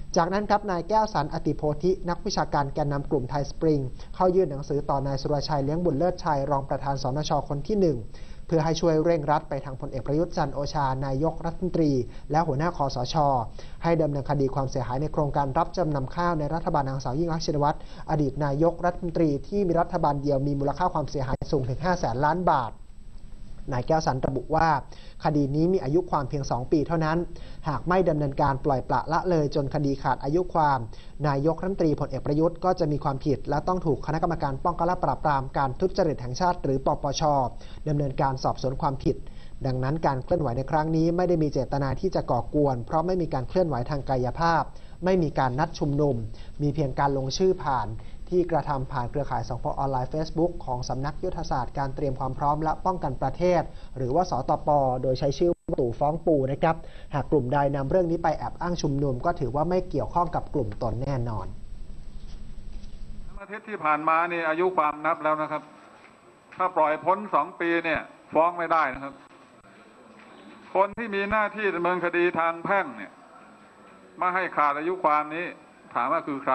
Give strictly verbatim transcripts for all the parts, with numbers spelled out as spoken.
จากนั้นครับนายแก้วสันต์อติโพธินักวิชาการแกนนำกลุ่มไทยสปริงเข้ายื่นหนังสือต่อนายสุรชัยเลี้ยงบุญเลิศชัยรองประธานสนชคนที่หนึ่งเพื่อให้ช่วยเร่งรัดไปทางพลเอกประยุทธ์จันทร์โอชานายกรัฐมนตรีและหัวหน้าคสช.ให้ดำเนินคดีความเสียหายในโครงการรับจำนำข้าวในรัฐบาลนางสาวยิ่งลักษณ์ชินวัตรอดีตนายกรัฐมนตรีที่มีรัฐบาลเดียวมีมูลค่าความเสียหายสูงถึงห้าแสนล้านบาทนายแก้วสันต์ระบุว่าคดีนี้มีอายุความเพียงสองปีเท่านั้นหากไม่ดำเนินการปล่อยปละละเลยจนคดีขาดอายุความนายกรัฐมนตรีพลเอกประยุทธ์ก็จะมีความผิดและต้องถูกคณะกรรมการป้องกันและปราบปรามการทุจริตแห่งชาติหรือปปช.ดำเนินการสอบสวนความผิดดังนั้นการเคลื่อนไหวในครั้งนี้ไม่ได้มีเจตนาที่จะก่อกวนเพราะไม่มีการเคลื่อนไหวทางกายภาพไม่มีการนัดชุมนุมมีเพียงการลงชื่อผ่านที่กระทำผ่านเครือข่ายสองพออนไลน์ Facebook ของสำนักยุทธศาสตร์การเตรียมความพร้อมและป้องกันประเทศหรือว่าสตป.โดยใช้ชื่อตู่ฟ้องปู่นะครับหากกลุ่มใดนำเรื่องนี้ไปแอบอ้างชุมนุมก็ถือว่าไม่เกี่ยวข้องกับกลุ่มตนแน่นอนอาทิตย์ที่ผ่านมานี่อายุความนับแล้วนะครับถ้าปล่อยพ้นสองปีเนี่ยฟ้องไม่ได้นะครับคนที่มีหน้าที่ดำเนินคดีทางแพ่งเนี่ยไม่ให้ขาดอายุความนี้ถามว่าคือใคร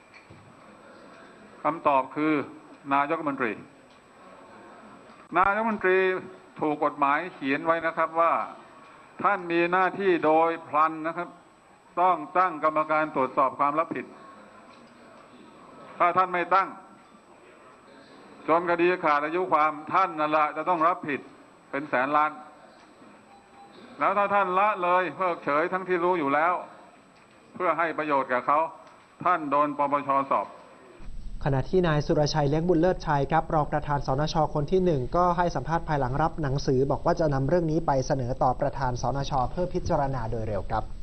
คำตอบคือนายกรัฐมนตรีนายกรัฐมนตรีถูกกฎหมายเขียนไว้นะครับว่าท่านมีหน้าที่โดยพลันนะครับต้องตั้งกรรมการตรวจสอบความรับผิดถ้าท่านไม่ตั้งจนคดีขาดอายุความท่านนั่นแหละจะต้องรับผิดเป็นแสนล้านแล้วถ้าท่านละเลยเพิกเฉยทั้งที่รู้อยู่แล้วเพื่อให้ประโยชน์แก่เขาท่านโดนปปช.สอบขณะที่นายสุรชัยเลี้ยงบุญเลิศชัยครับรองประธานสนชคนที่หนึ่งก็ให้สัมภาษณ์ภายหลังรับหนังสือบอกว่าจะนำเรื่องนี้ไปเสนอต่อประธานสนชเพื่อพิจารณาโดยเร็วครับ